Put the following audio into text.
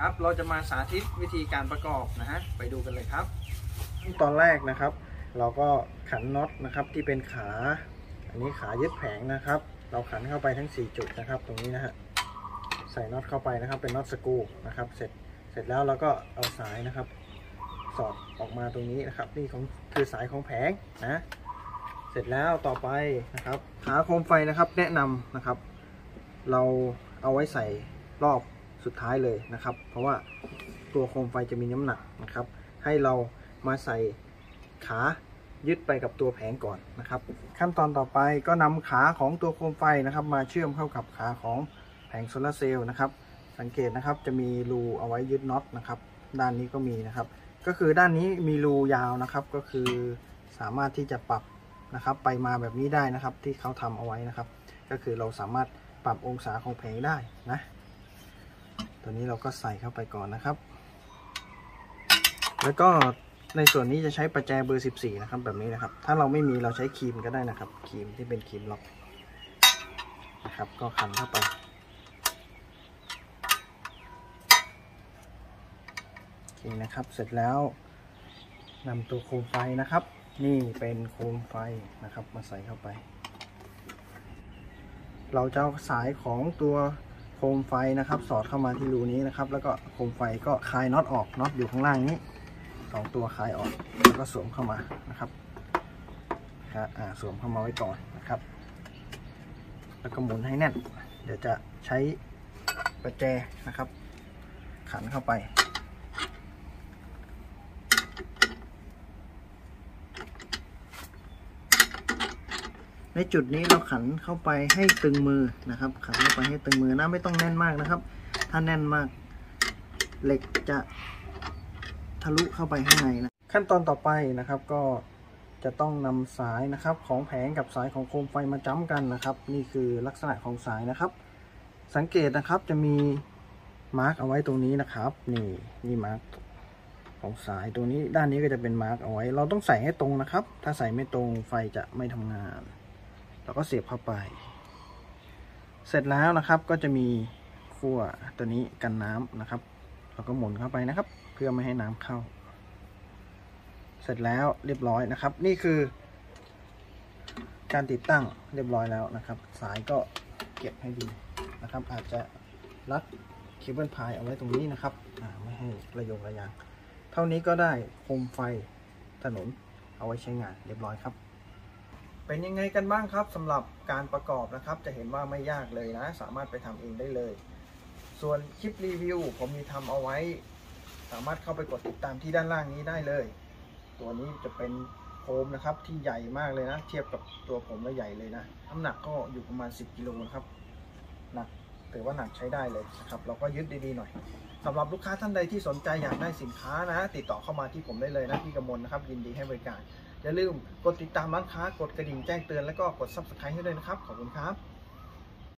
ครับเราจะมาสาธิตวิธีการประกอบนะฮะไปดูกันเลยครับตอนแรกนะครับเราก็ขันน็อตนะครับที่เป็นขาอันนี้ขายึดแผงนะครับเราขันเข้าไปทั้ง4จุดนะครับตรงนี้นะฮะใส่น็อตเข้าไปนะครับเป็นน็อตสกรูนะครับเสร็จแล้วเราก็เอาสายนะครับสอดออกมาตรงนี้นะครับนี่คือสายของแผงนะเสร็จแล้วต่อไปนะครับขาโคมไฟนะครับแนะนำนะครับเราเอาไว้ใส่รอบสุดท้ายเลยนะครับเพราะว่าตัวโคมไฟจะมีน้ำหนักนะครับให้เรามาใส่ขายึดไปกับตัวแผงก่อนนะครับขั้นตอนต่อไปก็นำขาของตัวโคมไฟนะครับมาเชื่อมเข้ากับขาของแผงโซลาร์เซลล์นะครับสังเกตนะครับจะมีรูเอาไว้ยึดน็อตนะครับด้านนี้ก็มีนะครับก็คือด้านนี้มีรูยาวนะครับก็คือสามารถที่จะปรับนะครับไปมาแบบนี้ได้นะครับที่เขาทำเอาไว้นะครับก็คือเราสามารถปรับองศาของแผงได้นะตัวนี้เราก็ใส่เข้าไปก่อนนะครับแล้วก็ในส่วนนี้จะใช้ประแจเบอร์14นะครับแบบนี้นะครับถ้าเราไม่มีเราใช้ครีมก็ได้นะครับครีมที่เป็นครีมล็อกนะครับก็ขันเข้าไปโอเคนะครับเสร็จแล้วนำตัวโคมไฟนะครับนี่เป็นโคมไฟนะครับมาใส่เข้าไปเราจะเอาสายของตัวโคมไฟนะครับสอดเข้ามาที่รูนี้นะครับแล้วก็โคมไฟก็คลายน็อตออกน็อตอยู่ข้างล่างนี้2ตัวคลายออกแล้วก็สวมเข้ามานะครับสวมเข้ามาไว้ก่อนนะครับแล้วก็หมุนให้แน่นเดี๋ยวจะใช้ประแจนะครับขันเข้าไปในจุดนี้เราขันเข้าไปให้ตึงมือนะครับขันเข้าไปให้ตึงมือนะไม่ต้องแน่นมากนะครับถ้าแน่นมากเหล็กจะทะลุเข้าไปข้างในนะขั้นตอนต่อไปนะครับก็จะต้องนำสายนะครับของแผงกับสายของโคมไฟมาจ้ำกันนะครับนี่คือลักษณะของสายนะครับสังเกตนะครับจะมีมาร์กเอาไว้ตรงนี้นะครับนี่มาร์กของสายตัวนี้ด้านนี้ก็จะเป็นมาร์กเอาไว้เราต้องใส่ให้ตรงนะครับถ้าใส่ไม่ตรงไฟจะไม่ทำงานเราก็เสียบเข้าไปเสร็จแล้วนะครับก็จะมีขั้วตัวนี้กันน้ำนะครับเราก็หมุนเข้าไปนะครับเพื่อไม่ให้น้ำเข้าเสร็จแล้วเรียบร้อยนะครับนี่คือการติดตั้งเรียบร้อยแล้วนะครับสายก็เก็บให้ดีนะครับอาจจะรัดเคเบิลพายเอาไว้ตรงนี้นะครับไม่ให้ระยางเท่านี้ก็ได้โคมไฟถนนเอาไว้ใช้งานเรียบร้อยครับเป็นยังไงกันบ้างครับสำหรับการประกอบนะครับจะเห็นว่าไม่ยากเลยนะสามารถไปทำเองได้เลยส่วนคลิปรีวิวผมมีทำเอาไว้สามารถเข้าไปกดติดตามที่ด้านล่างนี้ได้เลยตัวนี้จะเป็นโคมนะครับที่ใหญ่มากเลยนะเทียบกับตัวผมแล้วใหญ่เลยนะน้ำหนักก็อยู่ประมาณ10 กิโลนะครับหนักถือว่าหนักใช้ได้เลยนะครับเราก็ยึดดีๆหน่อยสำหรับลูกค้าท่านใดที่สนใจอยากได้สินค้านะติดต่อเข้ามาที่ผมได้เลยนะพี่กมลนะครับยินดีให้บริการอย่าลืมกดติดตามร้านค้ากดกระดิ่งแจ้งเตือนแล้วก็กด Subscribe ให้ด้วยนะครับขอบคุณครับ